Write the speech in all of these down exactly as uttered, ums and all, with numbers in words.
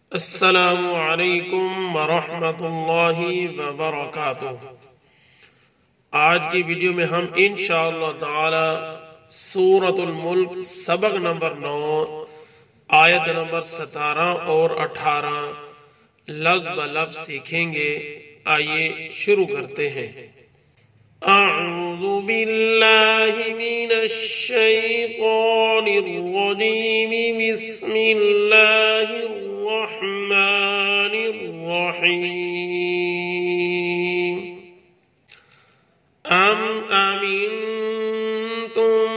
السلام علیکم ورحمۃ اللہ وبرکاتہ۔ آج کی ویڈیو میں ہم انشاءاللہ تعالی سورۃ الملک سبق نمبر نو آیت نمبر ستارہ اور اٹھارہ لفظ بلفظ سیکھیں گے۔ آئیے شروع کرتے ہیں۔ اعوذ باللہ من الشیطان الرجیم، بسم اللہ الرحمن الرحیم۔ ام امنتم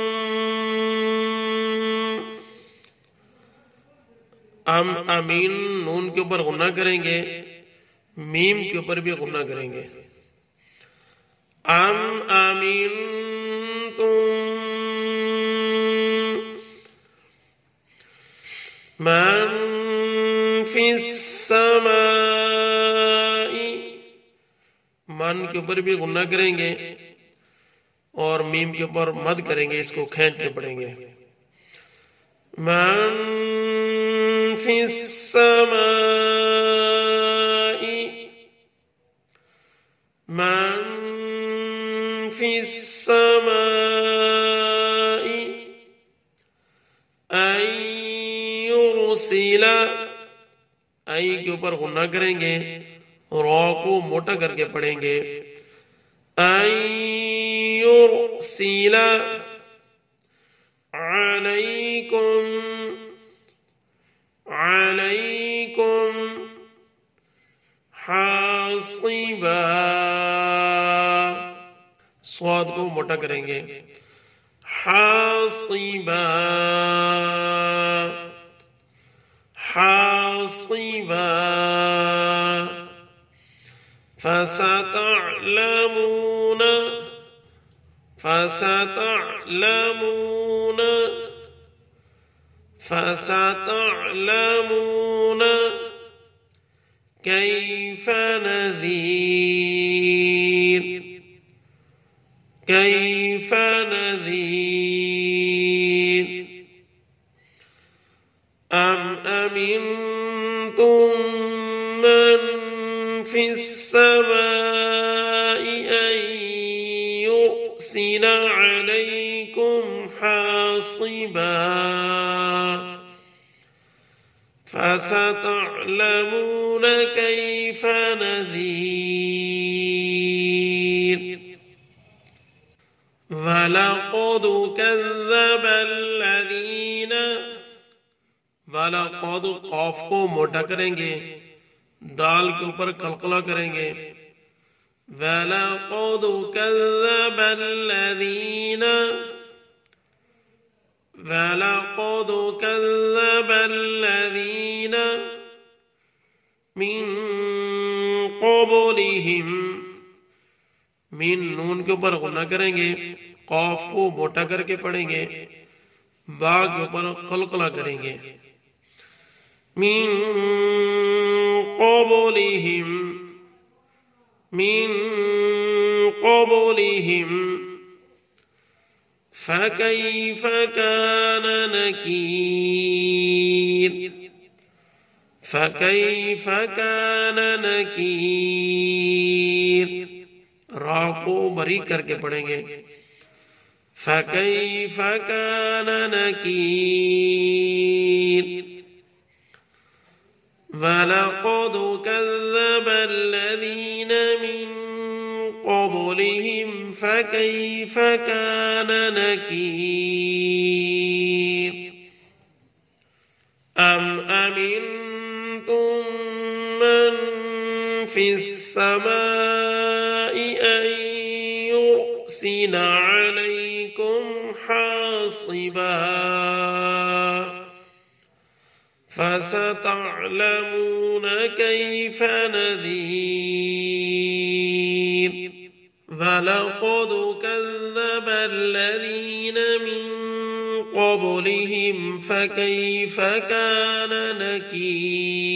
ام امین نون کے اوپر غنہ کریں گے، میم کے اوپر بھی غنہ کریں گے۔ ام امنتم من فی السماء، من کے اوپر بھی غنہ کریں گے اور میم کے اوپر مد کریں گے، اس کو کھینچ کے پڑھیں گے۔ من فی السماء، من فی السماء ان یرسل، ای کے اوپر غنہ کریں گے، را کو موٹا کر کے پڑھیں گے۔ ان یرسل علیکم، علیکم حاصبا، صاد کو موٹا کریں گے، حاصبا، حاصبا، فستعلمون، فستعلمون، فستعلمون کیف نذیر، کیف نذیر۔ ام امنتم من فی السماء ان یرسل علیکم حاصبا فستعلمون کیف نذیر۔ وَلَقَدْ كَذَّبَ الَّذِينَ، وَلَقَدْ قاف کو موٹا کریں گے، دال کے اوپر قلقلہ کریں گے۔ وَلَقَدْ كَذَّبَ الَّذِينَ، وَلَقَدْ كَذَّبَ الَّذِينَ مِن قَبْلِهِمْ، من نون کے اوپر غنہ کریں گے، قاف کو موٹا کر کے پڑھیں گے، با کے اوپر قلقلہ کریں گے۔ من قبلہم، من قبلہم فکیف کان نکیر، فکیف کان نکیر، را کو بری کر کے پڑھیں گے، فَكَيْفَ كَانَ نَكِيرٌ۔ وَلَقَدْ كَذَّبَ الَّذِينَ مِن قَبْلِهِمْ فَكَيْفَ كَانَ نَكِيرٌ۔ أَمْ أَمِنْتُمْ مَنْ فِي السَّمَاءِ أَنْ يُرْسِلَ عَلَيْكُمْ حاصبا فستعلمون كيف نذير۔ وَلَقَدْ كَذَّبَ الَّذِينَ مِن قَبْلِهِمْ فَكَيْفَ كَانَ نَكِيرٌ۔